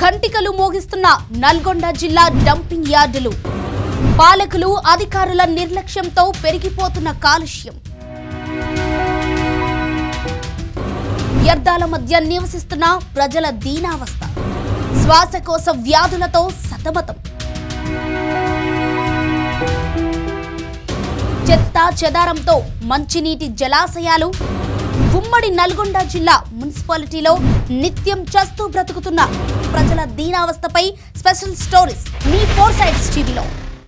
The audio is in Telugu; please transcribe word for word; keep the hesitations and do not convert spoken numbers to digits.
ఘంటికలు మోగిస్తున్న నల్గొండ జిల్లా డంపింగ్ యార్డులు పాలకులు అధికారుల నిర్లక్ష్యంతో పెరిగిపోతున్న కాలుష్యం వ్యర్థాల మధ్య నివసిస్తున్న ప్రజల దీనావస్థ శ్వాసకోశ వ్యాధులతో సతమతం చెత్త చెదారంతో మంచినీటి జలాశయాలు ఉమ్మడి నల్గొండ జిల్లా మున్సిపాలిటీలో నిత్యం చస్తూ బ్రతుకుతున్న ప్రజల దీనావస్థపై స్పెషల్ స్టోరీస్ మీ ఫోర్ సైడ్స్ టీవీలో।